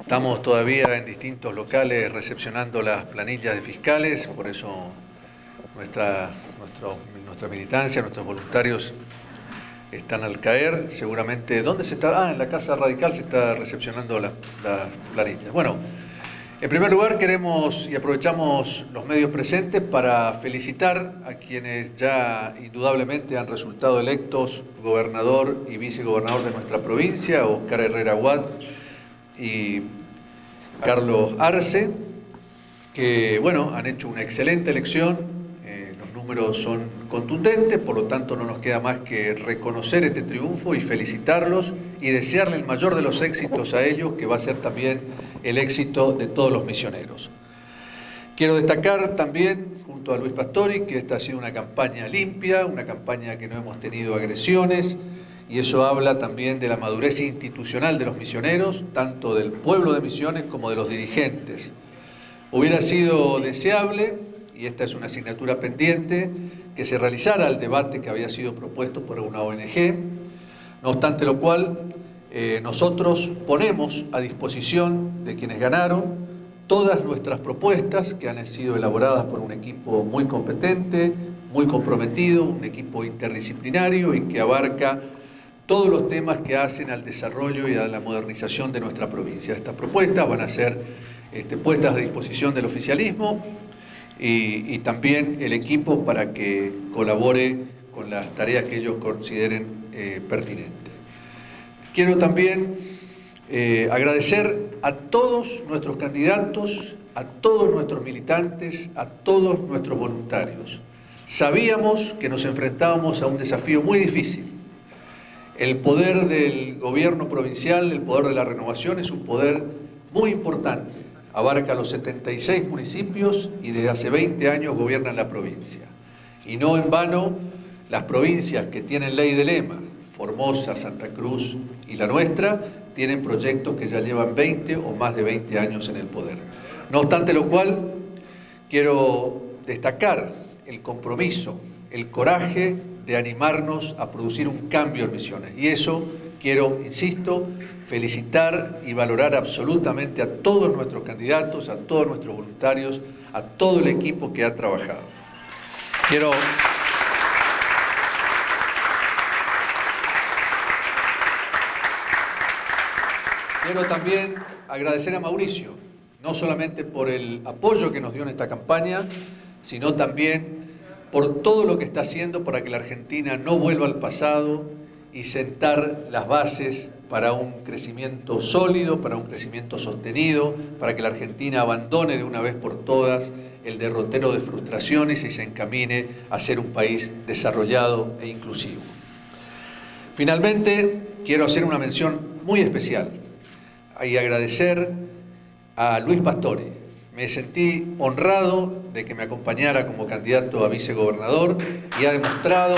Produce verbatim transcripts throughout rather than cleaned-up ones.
Estamos todavía en distintos locales recepcionando las planillas de fiscales, por eso nuestra, nuestro, nuestra militancia, nuestros voluntarios están al caer. Seguramente, ¿dónde se está? Ah, en la Casa Radical se está recepcionando las la planillas. Bueno, en primer lugar queremos y aprovechamos los medios presentes para felicitar a quienes ya indudablemente han resultado electos gobernador y vicegobernador de nuestra provincia, Oscar Herrera Watt y Carlos Arce, que bueno, han hecho una excelente elección, eh, los números son contundentes, por lo tanto no nos queda más que reconocer este triunfo y felicitarlos y desearle el mayor de los éxitos a ellos, que va a ser también el éxito de todos los misioneros. Quiero destacar también, junto a Luis Pastori, que esta ha sido una campaña limpia, una campaña que no hemos tenido agresiones, y eso habla también de la madurez institucional de los misioneros, tanto del pueblo de Misiones como de los dirigentes. Hubiera sido deseable, y esta es una asignatura pendiente, que se realizara el debate que había sido propuesto por una O N G, no obstante lo cual, eh, nosotros ponemos a disposición de quienes ganaron todas nuestras propuestas que han sido elaboradas por un equipo muy competente, muy comprometido, un equipo interdisciplinario y que abarca todos los temas que hacen al desarrollo y a la modernización de nuestra provincia. Estas propuestas van a ser este, puestas a disposición del oficialismo y, y también el equipo para que colabore con las tareas que ellos consideren eh, pertinentes. Quiero también eh, agradecer a todos nuestros candidatos, a todos nuestros militantes, a todos nuestros voluntarios. Sabíamos que nos enfrentábamos a un desafío muy difícil. El poder del gobierno provincial, el poder de la renovación, es un poder muy importante. Abarca los setenta y seis municipios y desde hace veinte años gobiernan la provincia. Y no en vano, las provincias que tienen ley de lema, Formosa, Santa Cruz y la nuestra, tienen proyectos que ya llevan veinte o más de veinte años en el poder. No obstante lo cual, quiero destacar el compromiso, el coraje de animarnos a producir un cambio en Misiones. Y eso quiero, insisto, felicitar y valorar absolutamente a todos nuestros candidatos, a todos nuestros voluntarios, a todo el equipo que ha trabajado. Quiero, quiero también agradecer a Mauricio, no solamente por el apoyo que nos dio en esta campaña, sino también por todo lo que está haciendo para que la Argentina no vuelva al pasado y sentar las bases para un crecimiento sólido, para un crecimiento sostenido, para que la Argentina abandone de una vez por todas el derrotero de frustraciones y se encamine a ser un país desarrollado e inclusivo. Finalmente, quiero hacer una mención muy especial y agradecer a Luis Pastori. Me sentí honrado de que me acompañara como candidato a vicegobernador y ha demostrado,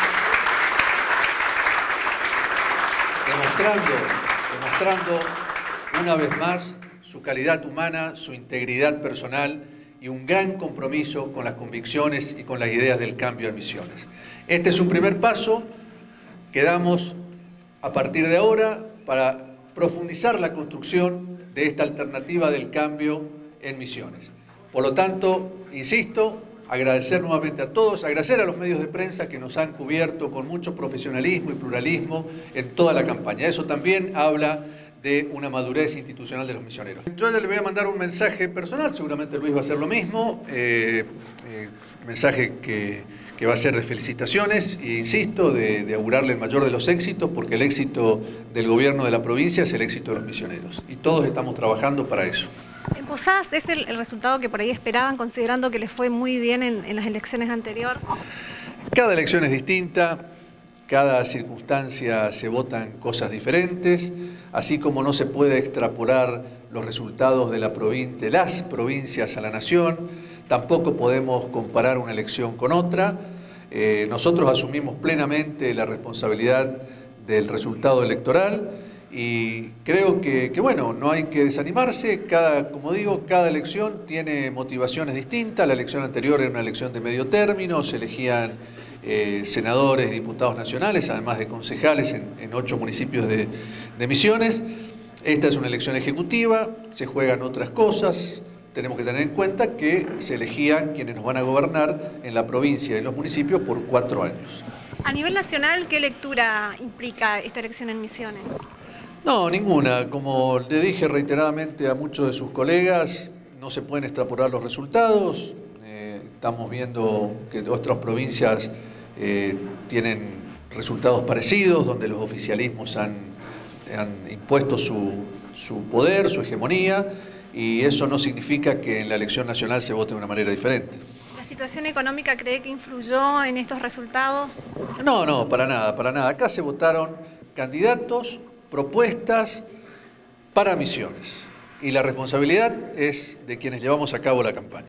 demostrando, demostrando una vez más su calidad humana, su integridad personal y un gran compromiso con las convicciones y con las ideas del cambio en Misiones. Este es un primer paso que damos a partir de ahora para profundizar la construcción de esta alternativa del cambio en Misiones. Por lo tanto, insisto, agradecer nuevamente a todos, agradecer a los medios de prensa que nos han cubierto con mucho profesionalismo y pluralismo en toda la campaña. Eso también habla de una madurez institucional de los misioneros. Yo ya le voy a mandar un mensaje personal, seguramente Luis va a hacer lo mismo, eh, eh, mensaje que, que va a ser de felicitaciones e insisto, de, de augurarle el mayor de los éxitos, porque el éxito del gobierno de la provincia es el éxito de los misioneros y todos estamos trabajando para eso. En Posadas, ¿es el, el resultado que por ahí esperaban, considerando que les fue muy bien en, en las elecciones anteriores? Cada elección es distinta, cada circunstancia se votan cosas diferentes, así como no se puede extrapolar los resultados de, la provin- de las provincias a la nación, tampoco podemos comparar una elección con otra. Eh, nosotros asumimos plenamente la responsabilidad del resultado electoral, y creo que, que, bueno, no hay que desanimarse. Cada, como digo, cada elección tiene motivaciones distintas. La elección anterior era una elección de medio término, se elegían eh, senadores y diputados nacionales, además de concejales en, en ocho municipios de, de Misiones. Esta es una elección ejecutiva, se juegan otras cosas. Tenemos que tener en cuenta que se elegían quienes nos van a gobernar en la provincia y los municipios por cuatro años. A nivel nacional, ¿qué lectura implica esta elección en Misiones? No, ninguna. Como le dije reiteradamente a muchos de sus colegas, no se pueden extrapolar los resultados. Eh, estamos viendo que otras provincias eh, tienen resultados parecidos, donde los oficialismos han, han impuesto su, su poder, su hegemonía, y eso no significa que en la elección nacional se vote de una manera diferente. ¿La situación económica cree que influyó en estos resultados? No, no, para nada, para nada. Acá se votaron candidatos, propuestas para Misiones, y la responsabilidad es de quienes llevamos a cabo la campaña.